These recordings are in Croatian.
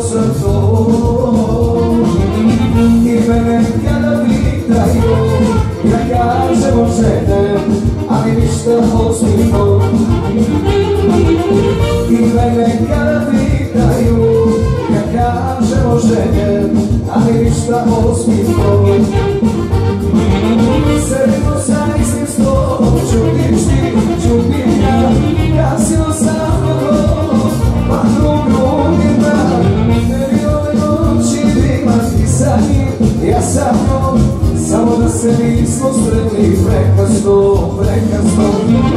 sam to. I mene kada pitaju, ja kažem ožene, ali ništa ozbiljno. I mene kada pitaju, ja kažem ožene, ali ništa ozbiljno. Sredno sa istim stolom, čutiš ti, čutim ja, kasilo sam kogom, pa drugima. Ne bi ove noći imati sa njim, ja sa mnom, samo da se nismo sretli prekasno, prekasno.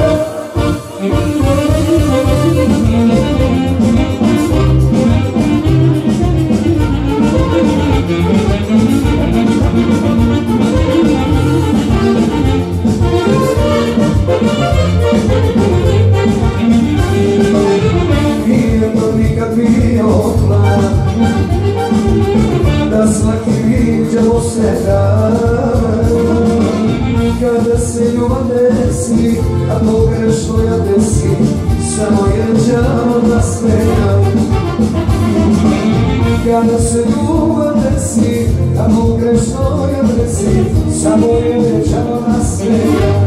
Da svaki viđamo se dan, kada se ljubav desi, a pogrešno ja desi, samo jeđamo da smejam. Kada se ljubav desi, a pogrešno ja desi, samo jeđamo da smejam.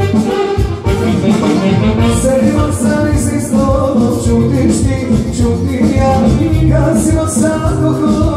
Sedimo sami s istom, čutiš ti, čutim ja, gasimo sam kogod.